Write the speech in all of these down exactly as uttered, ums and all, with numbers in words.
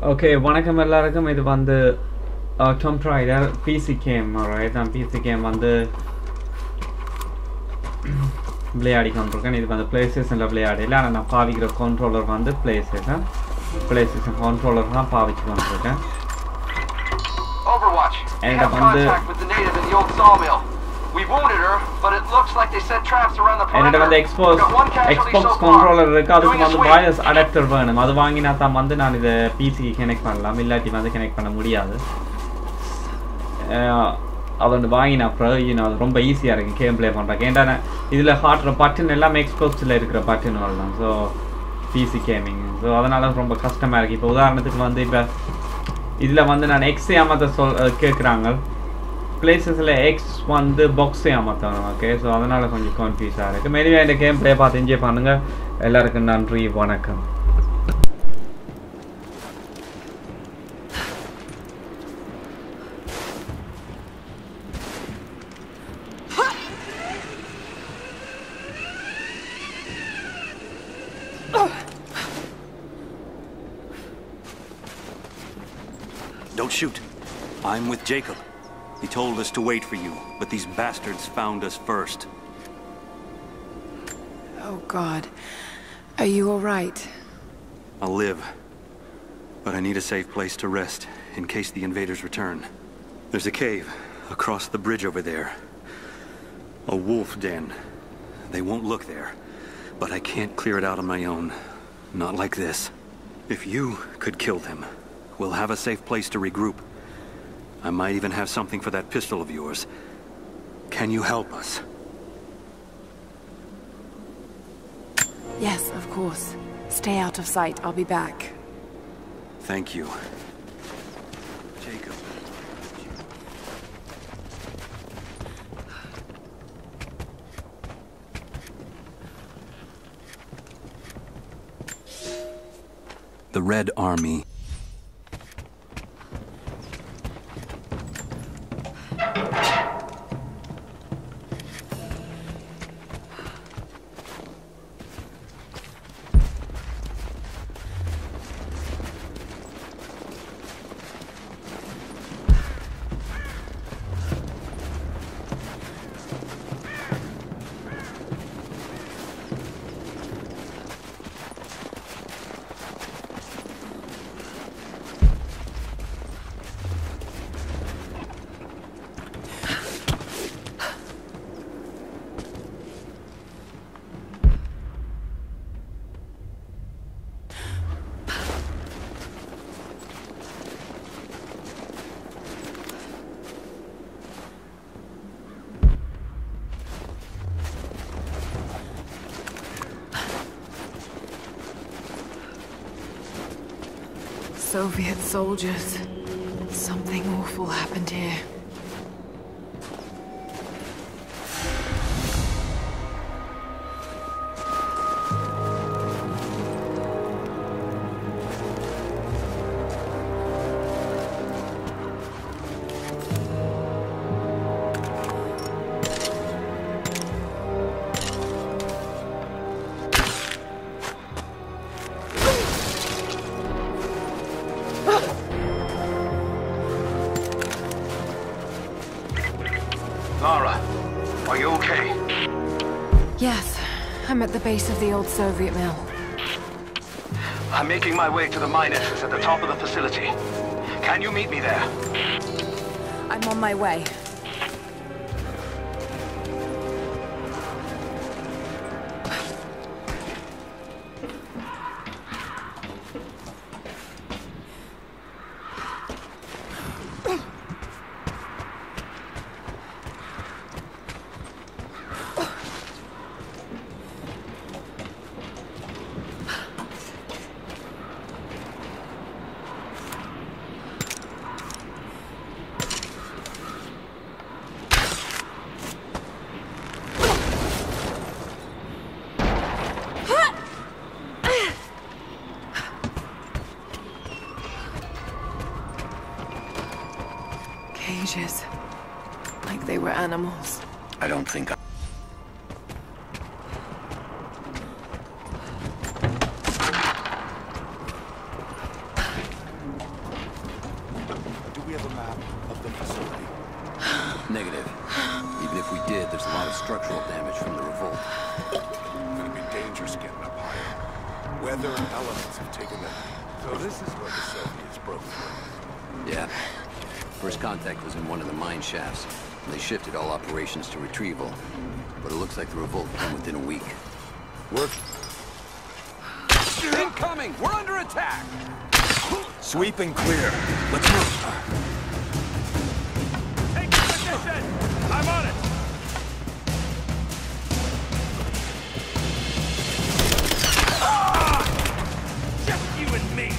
Okay, வணக்கம் எல்லாருக்கும் இது வந்து Tomb Raider P C game, alright. நான் P C game வந்து விளையாடி கொண்டிருக்கேன். இது வந்து PlayStationல விளையாடல. ஆனா நான் பாவிக்கிற கண்ட்ரோலர் வந்து PlayStation. PlayStation controller தான் பாவிச்சு கொண்டிருக்கேன். Overwatch. I have contact with the native in the old sawmill. We wounded her, but it looks like they set traps around the perimeter. என்னட்ட வந்து Xbox Xbox controller இருக்கு. அதுக்கு வந்து wireless adapter வேணும். அது வாங்கினா தான் வந்து நான் இத P C க்கு கனெக்ட் பண்ணலாம். இல்லாட்டி வந்து கனெக்ட் பண்ண முடியாது. அது வந்து வாங்கினா அப்புறம் you know ரொம்ப ஈஸியா இருக்கு கேம் ப்ளே பண்றதுக்கு. ஏன்டா இதுல ஹார்ட் பட்டன் எல்லாம் Xboxல இருக்கிற பட்டன் வரலாம். So P C gaming. So அதனால ரொம்ப கஷ்டமா இருக்கு. இப்போ உதாரணத்துக்கு வந்து இப்ப இதுல வந்து நான் X அமத்த சொல் கேக்குறாங்க. Places X வந்து box அமத்தணும். ஓகே சோ அதனால கொஞ்சம் கன்ஃபியூஸா இருக்கு. மேலே இந்த கேம் ப்ளே பார்த்து என்ஜாய் பண்ணுங்க. எல்லாருக்கும் நன்றி வணக்கம். Don't shoot. I'm with Jacob. He told us to wait for you, but these bastards found us first. Oh, God. Are you all right? I'll live. But I need a safe place to rest, in case the invaders return. There's a cave across the bridge over there. A wolf den. They won't look there, but I can't clear it out on my own. Not like this. If you could kill them, we'll have a safe place to regroup. I might even have something for that pistol of yours. Can you help us? Yes, of course. Stay out of sight. I'll be back. Thank you. Jacob. The Red Army. Soviet soldiers. Something awful happened here. Are you okay? Yes, I'm at the base of the old Soviet mill. I'm making my way to the mine entrance at the top of the facility. Can you meet me there? I'm on my way. Cages. Like they were animals. I don't think I... structural damage from the revolt. Gonna be dangerous getting up higher. Weather and elements have taken them. So this is where the Soviets broke through. Yeah. First contact was in one of the mine shafts. They shifted all operations to retrieval. But it looks like the revolt came within a week. Work. Incoming! We're under attack! Sweep and clear. Let's move. Take position! I'm on it! Ah! Just you and me!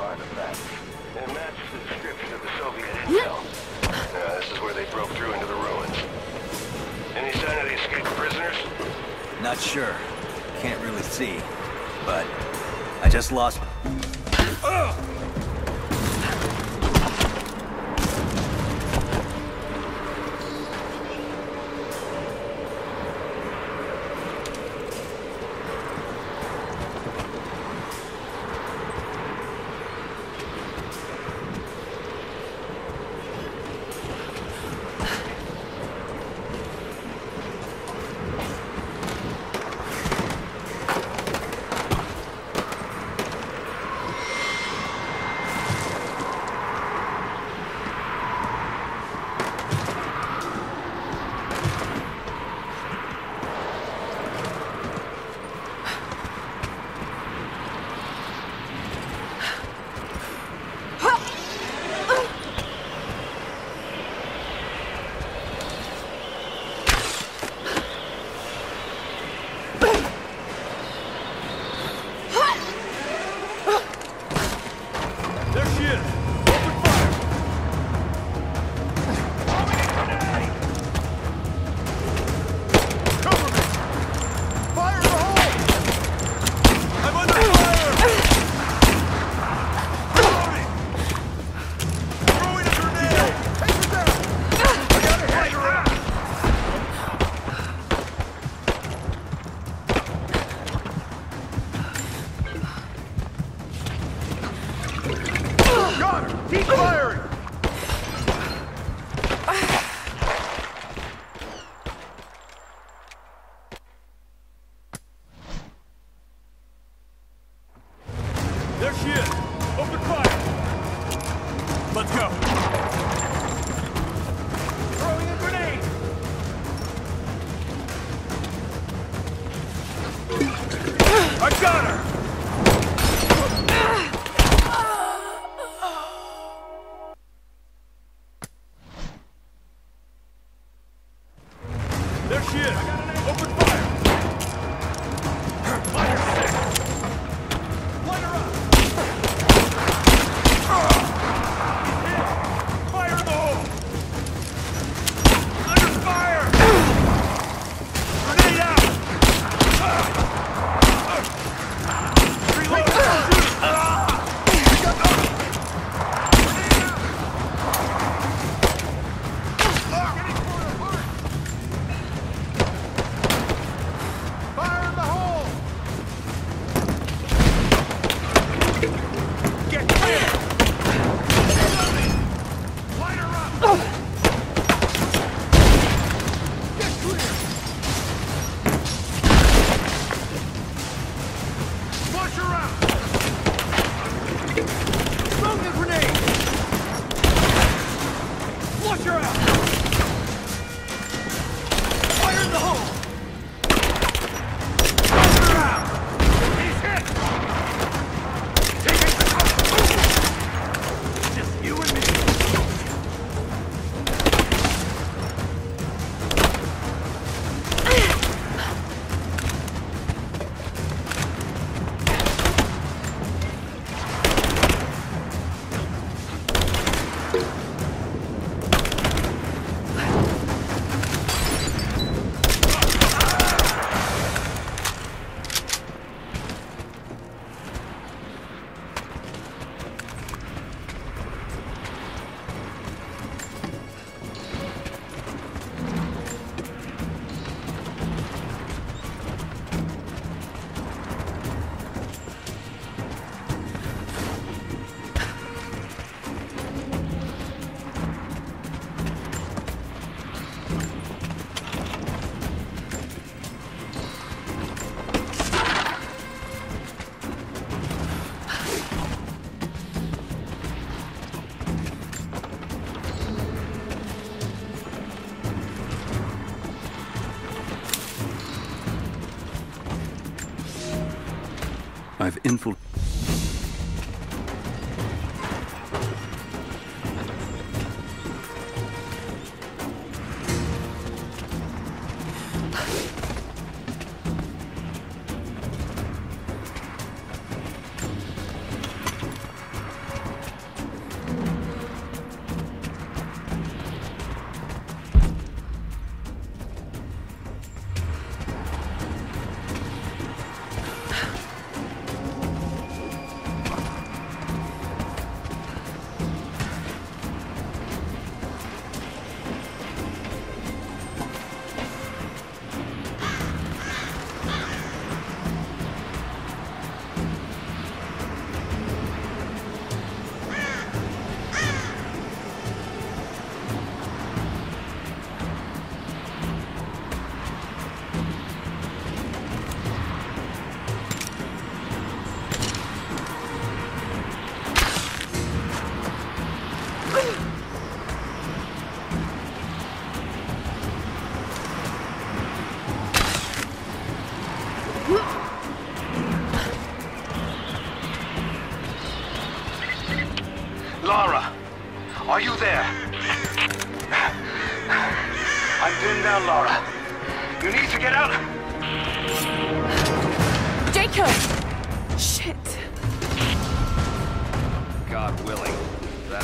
artifact. It matches the description of the Soviet intel. Yeah, this is where they broke through into the ruins. Any sign of the escaped prisoners? Not sure. Can't really see. But I just lost... Ugh! There she is! Open fire! Let's go! Throwing a grenade! I got her! There she is! Open fire! Fire six! Light her up! Fire in the hole! Under fire! Grenade out! Reload! Fire in the hole! Get clear! Light her up! Get clear! Flush her out! Throw the grenade! Flush her out! Fire in the hole! Flush her out! He's hit! Take it! Just you and me. I've infiltrated. Lara, are you there? I'm pinned down, Lara. You need to get out. Jacob! Shit. God willing. That...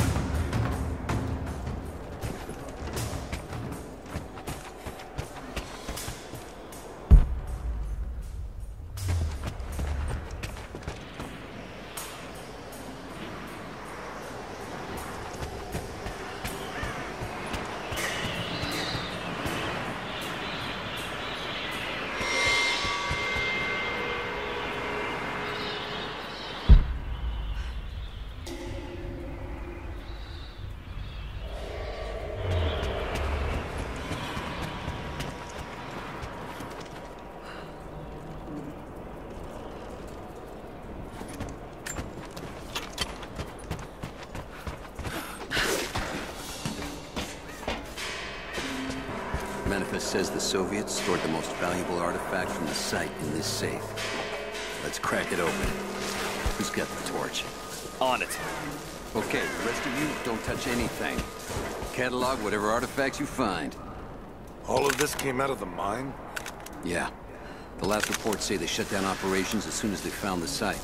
Manifest says the Soviets stored the most valuable artifact from the site in this safe. Let's crack it open. Who's got the torch? On it. Okay, the rest of you, don't touch anything. Catalog whatever artifacts you find. All of this came out of the mine? Yeah. The last reports say they shut down operations as soon as they found the site.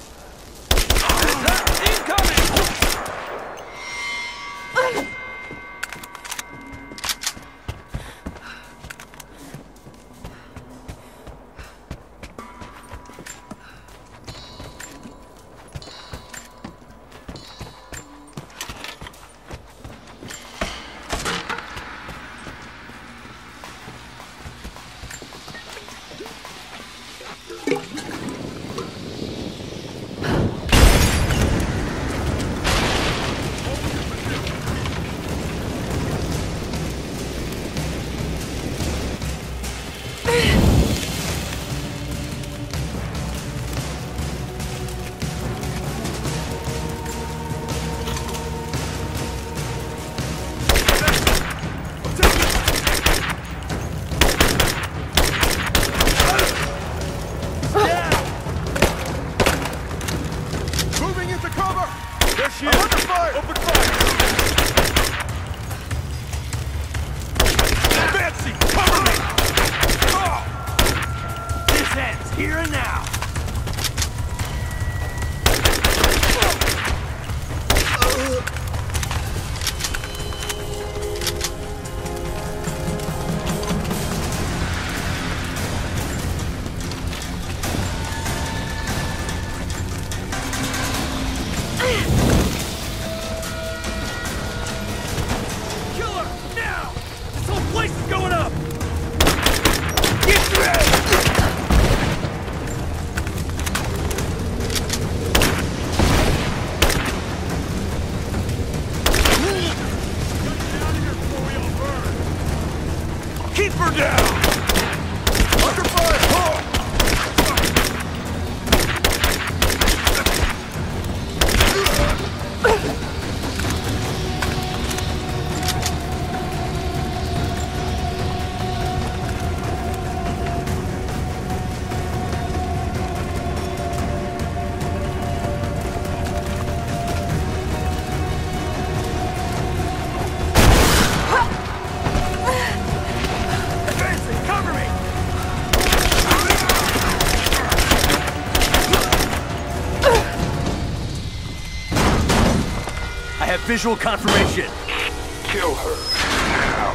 Visual confirmation. Kill her. Now.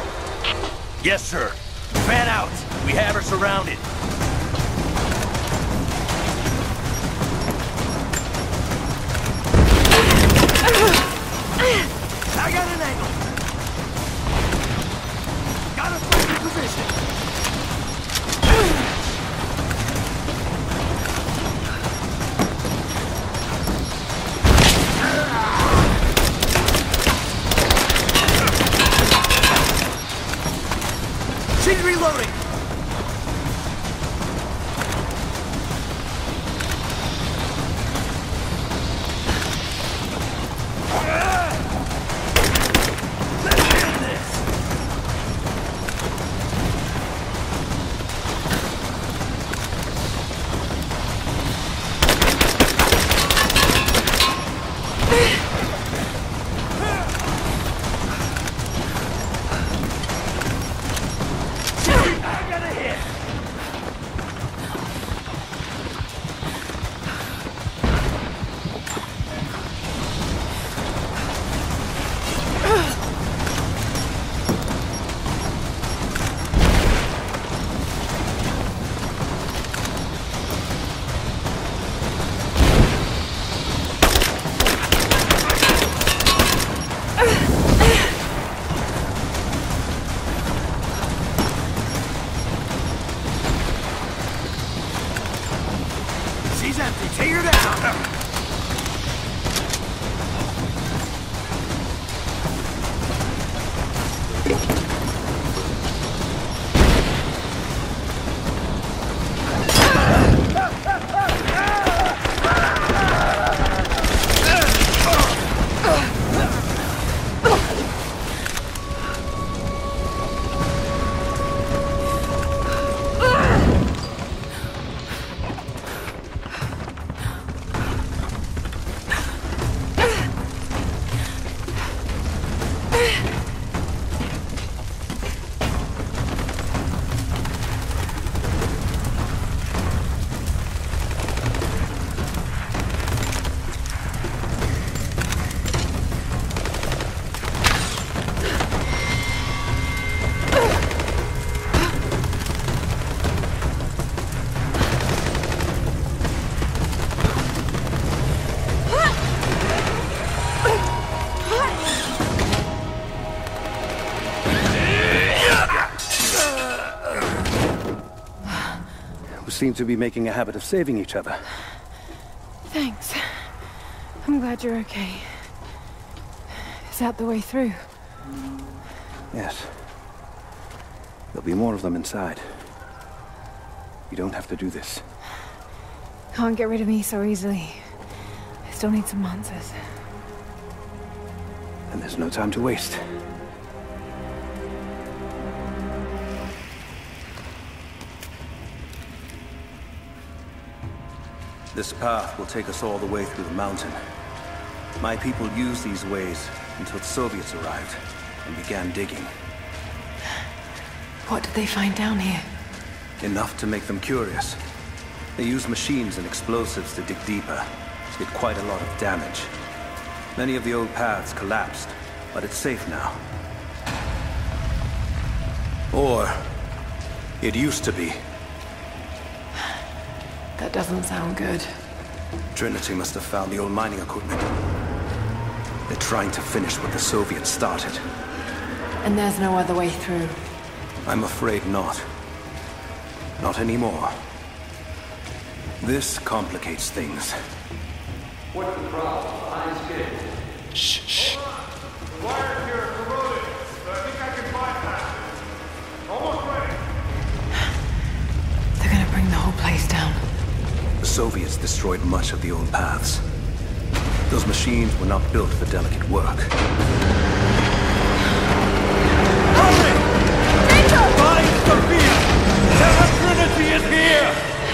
Yes, sir. Fan out. We have her surrounded. I got an angle. Got a perfect position. She's reloading! Let's end this! seem to be making a habit of saving each other. Thanks. I'm glad you're okay. Is that the way through? Yes. There'll be more of them inside. You don't have to do this. Can't get rid of me so easily. I still need some answers. And there's no time to waste. This path will take us all the way through the mountain. My people used these ways until the Soviets arrived and began digging. What did they find down here? Enough to make them curious. They used machines and explosives to dig deeper. Did quite a lot of damage. Many of the old paths collapsed, but it's safe now. Or it used to be. That doesn't sound good. Trinity must have found the old mining equipment. They're trying to finish what the Soviets started. And there's no other way through. I'm afraid not. Not anymore. This complicates things. What's the problem? Behind schedule. Shh, shh. The wire here corroded, but I think I can bypass it. Almost ready. They're gonna bring the whole place down. The Soviets destroyed much of the old paths. Those machines were not built for delicate work. Hurry! Find Sophia! Terra Trinity is here!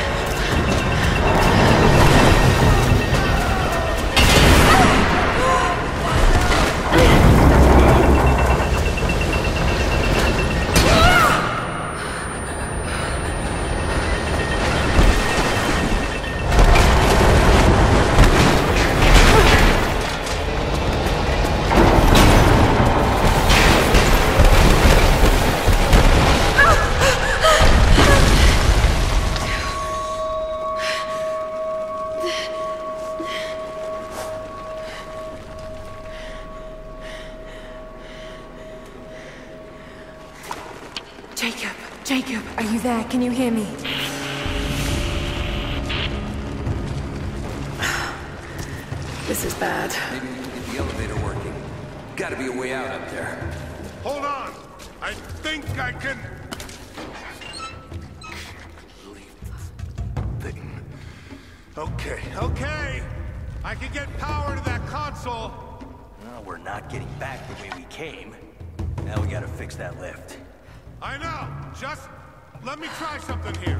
Jacob, Jacob, are you there? Can you hear me? This is bad. Maybe we can get the elevator working. Gotta be a way out up there. Hold on! I think I can... Thing. Okay, okay! I can get power to that console! Well, we're not getting back the way we came. Now we gotta fix that lift. I know! Just let me try something here.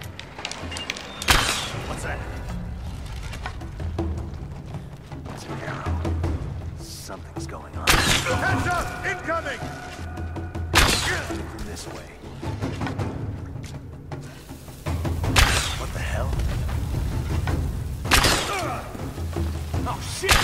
What's that? It's an arrow. Something's going on. Heads up! Incoming! From this way. What the hell? Oh, shit!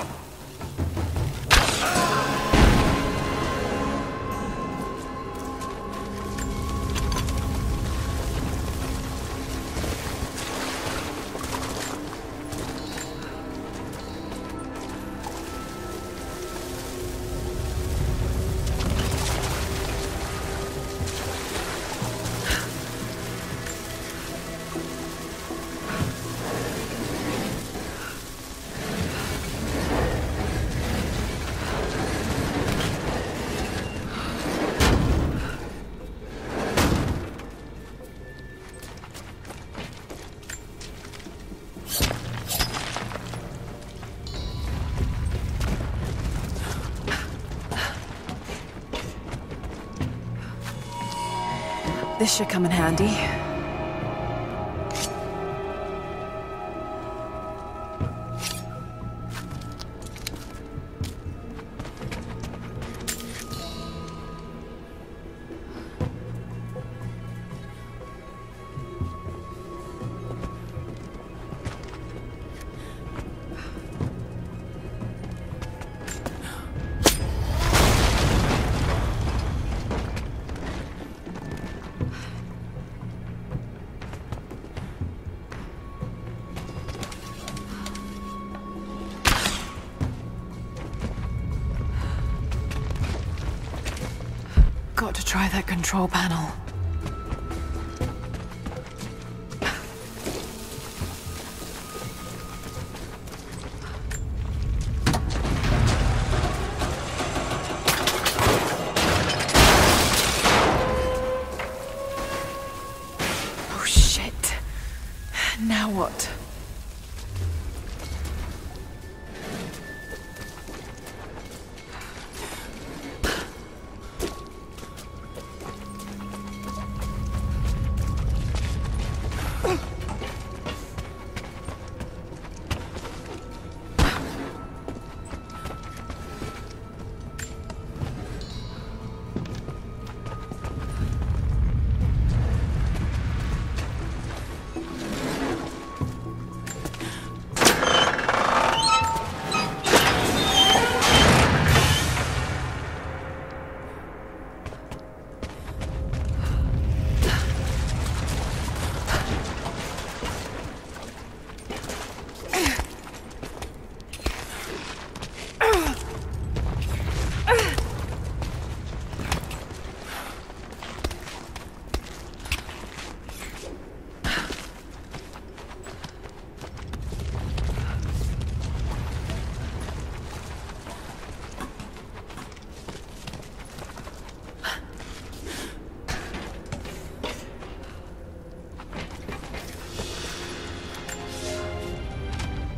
This should come in handy. Got to try that control panel.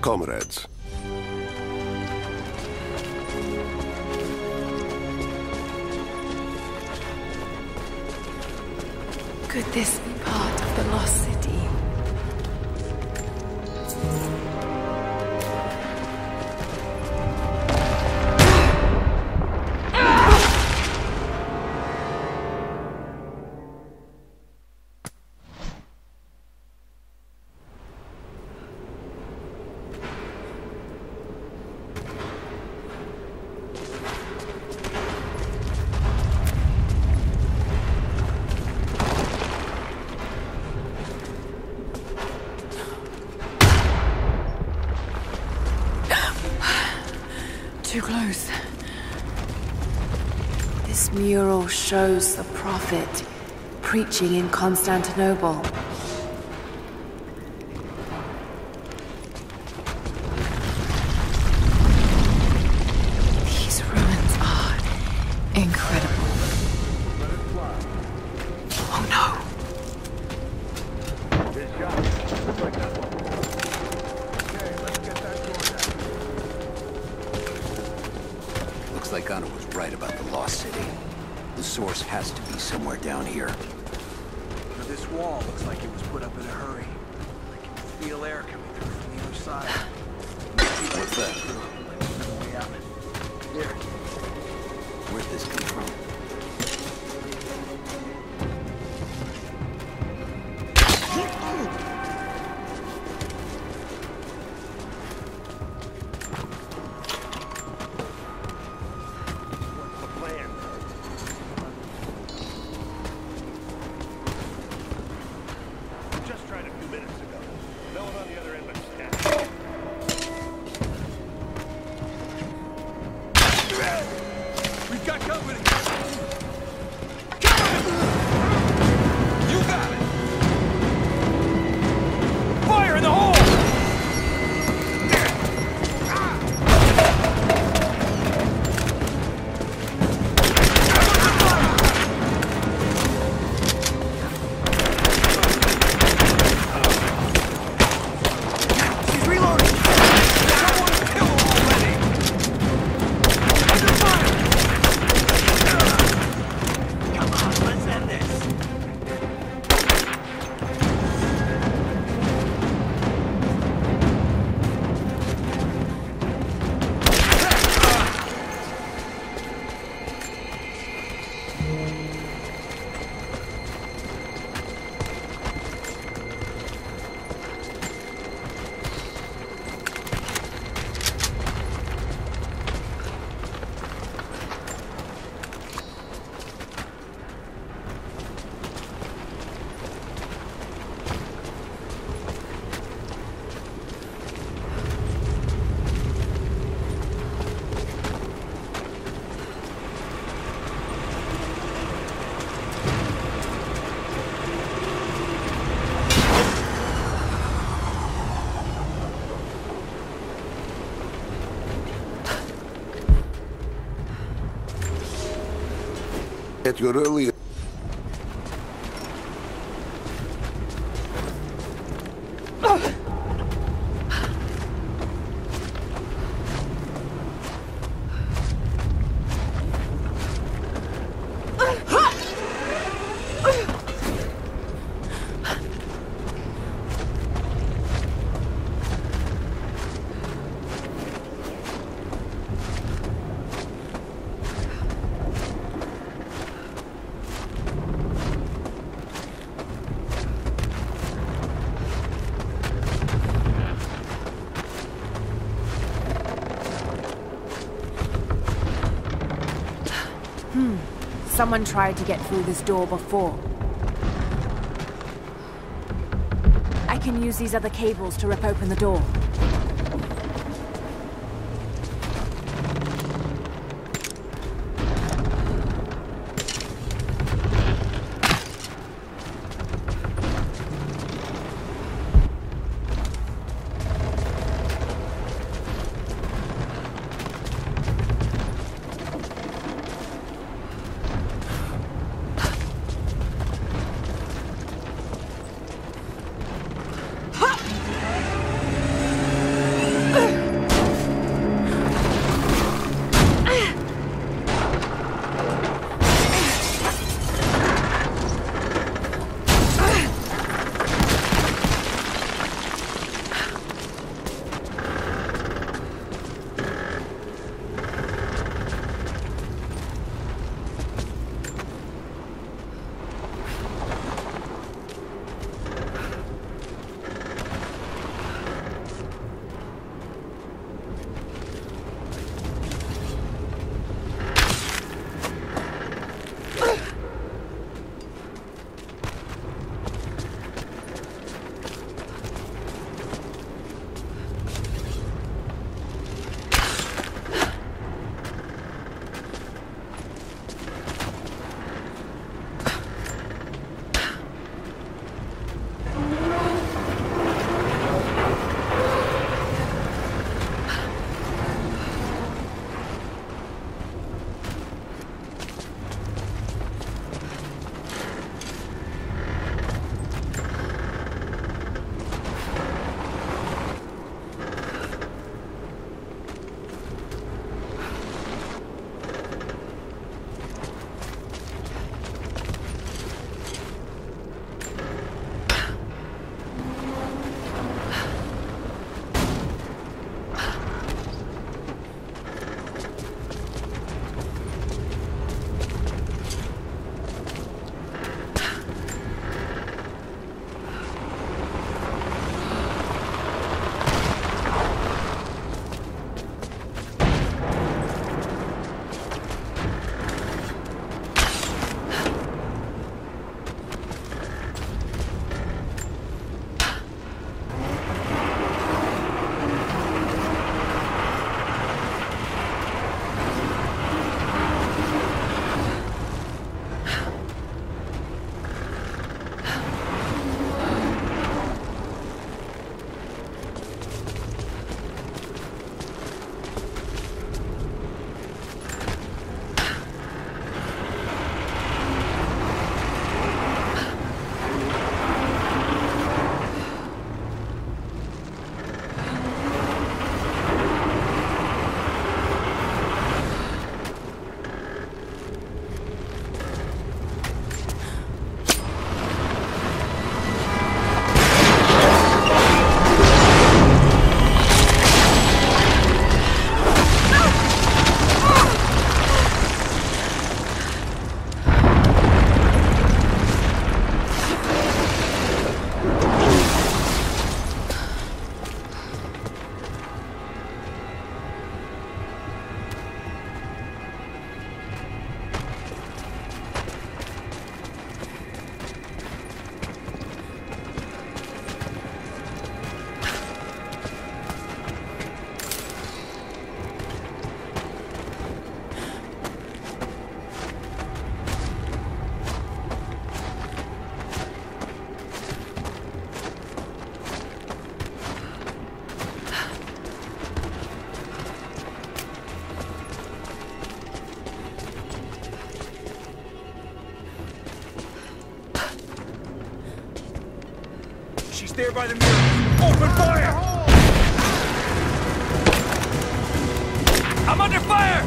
Comrades. Could this be part of the Lost City? Too close. This mural shows the prophet preaching in Constantinople. These ruins are incredible. Oh no. Like Gunnar was right about the Lost City. The source has to be somewhere down here. This wall looks like it was put up in a hurry. I can feel air coming through from the other side. What's that? Way out. Here. Where'd this come from? At your earlier Someone tried to get through this door before. I can use these other cables to rip open the door. Engage there by the mirror. Open fire! I'm under fire!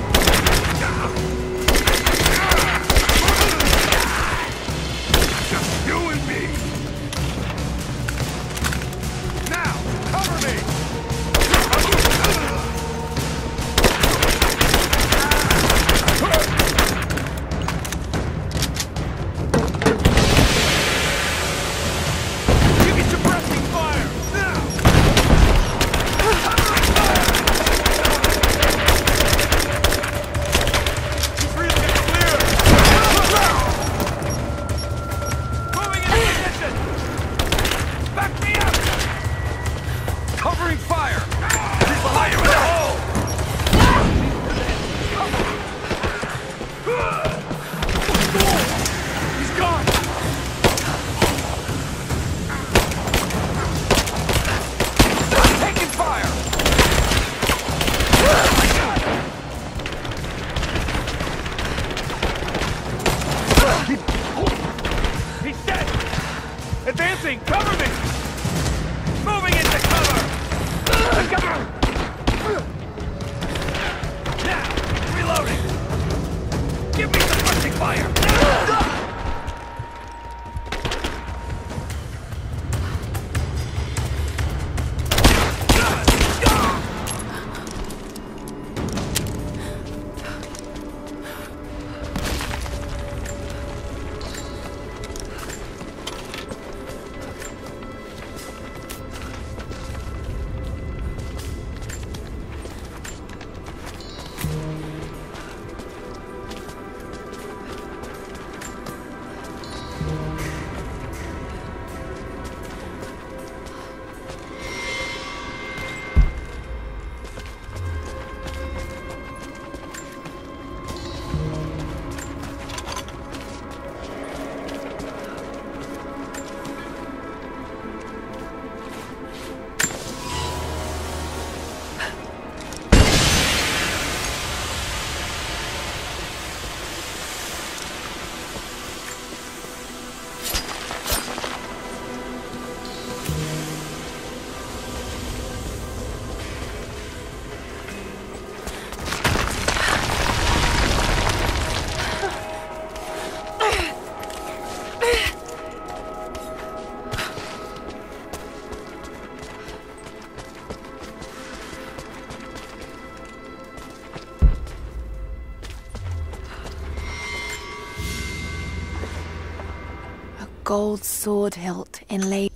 Just you and me! Now, cover me! Give me suppressing fire! Now! Covering fire! He's fire in the hole! He's gone! Taking fire! He's dead! Advancing! Cover me! Moving into cover! Cover! Now! Reloading! Give me suppressing fire! Gold sword hilt inlaid.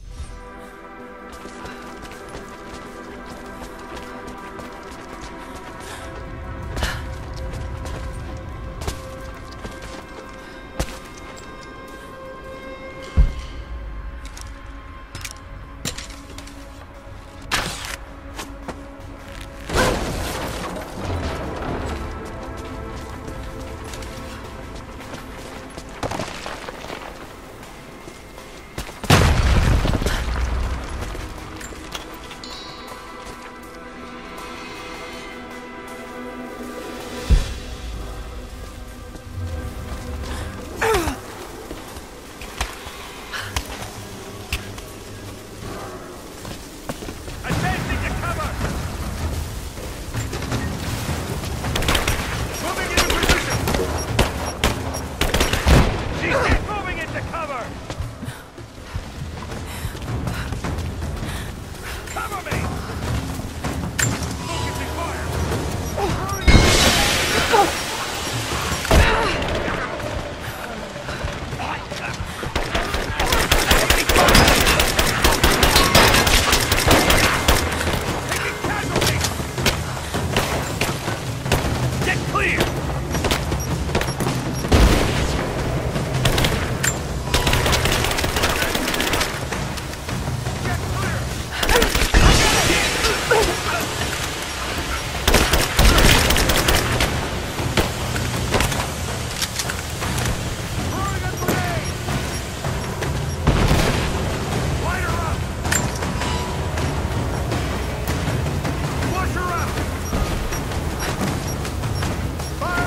Fire!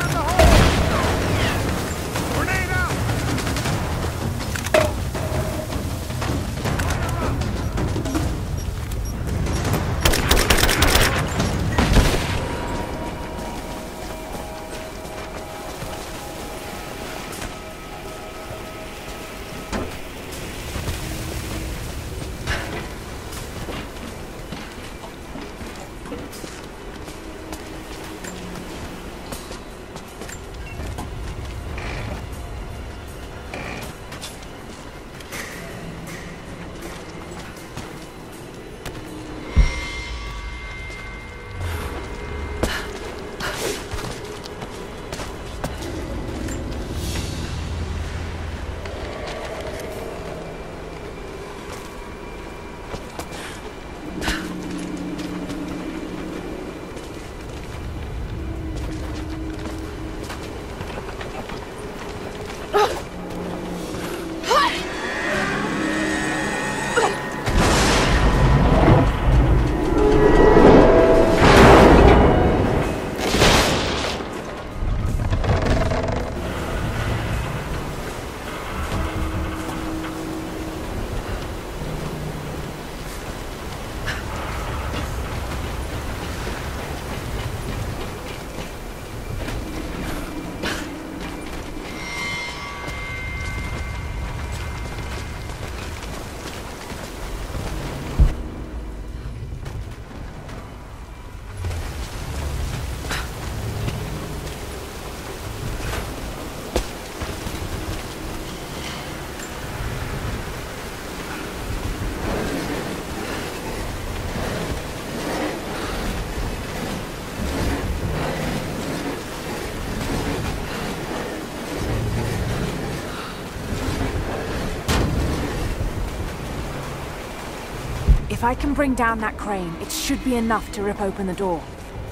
If I can bring down that crane, it should be enough to rip open the door.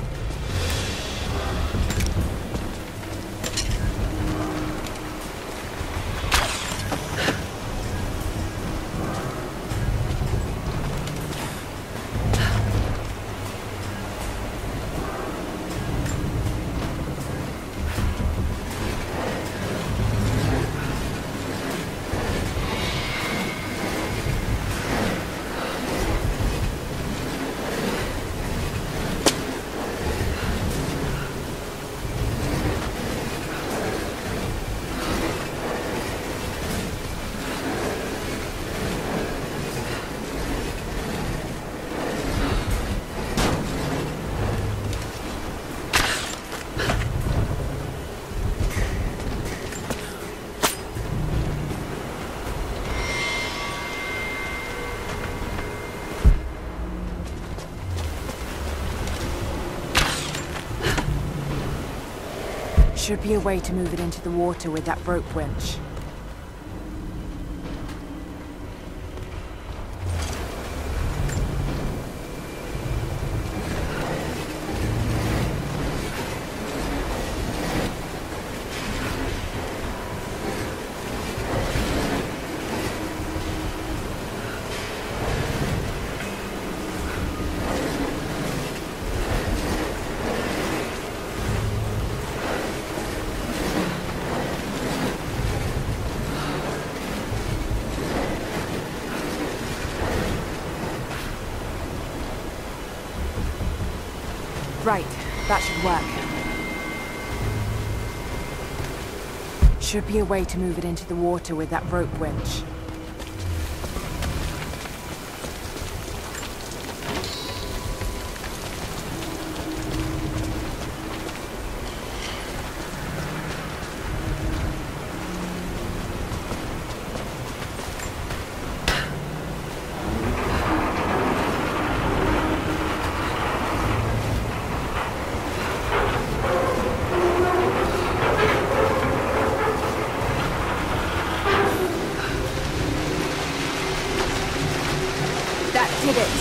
Should be a way to move it into the water with that rope winch. Right, that should work. Should be a way to move it into the water with that rope winch. Did it.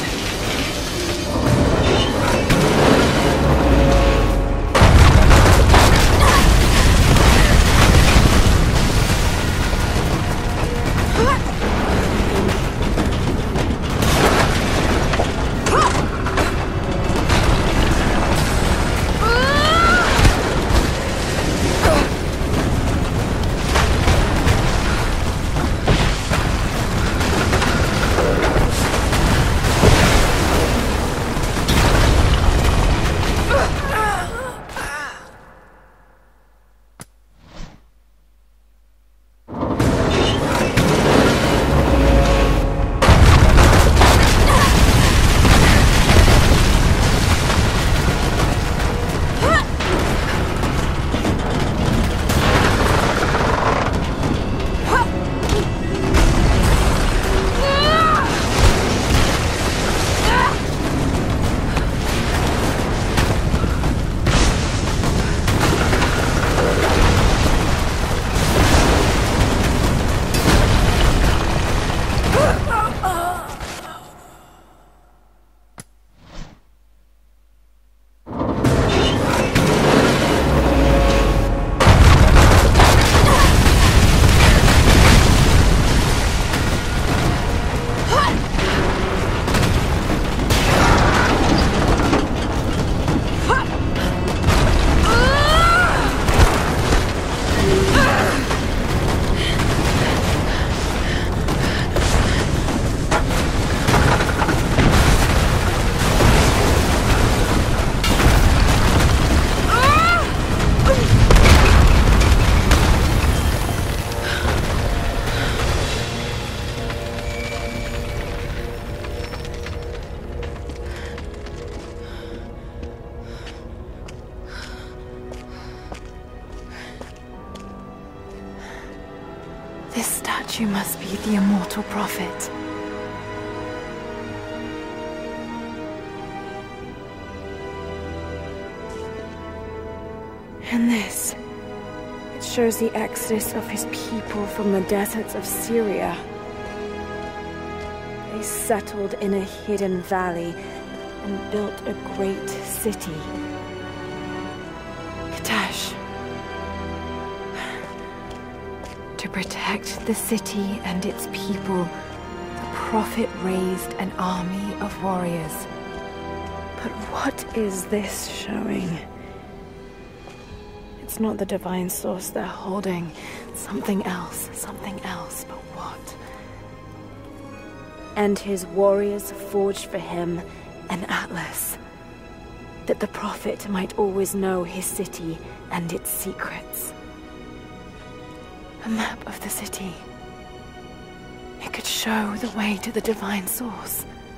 This statue must be the immortal prophet. And this, it shows the exodus of his people from the deserts of Syria. They They settled in a hidden valley and built a great city. Katash. To protect the city and its people, the Prophet raised an army of warriors. But what is this showing? It's not the divine source they're holding. Something else, something else, but what? And his warriors forged for him an atlas, that the Prophet might always know his city and its secrets. A map of the city. It could show the way to the divine source.